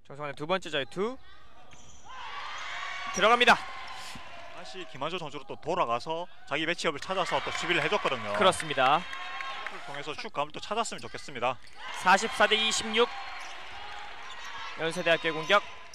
정성환의 두 번째 자유투 들어갑니다. 다시 김한조 선수로 또 돌아가서 자기 매치업을 찾아서 또 수비를 해줬거든요. 그렇습니다. 그걸 통해서 슛 감을 또 찾았으면 좋겠습니다. 44대 26 연세대학교의 공격.